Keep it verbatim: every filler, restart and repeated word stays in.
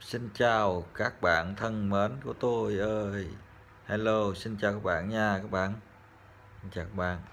Xin chào các bạn thân mến của tôi ơi. Hello, xin chào các bạn nha các bạn. Xin chào các bạn.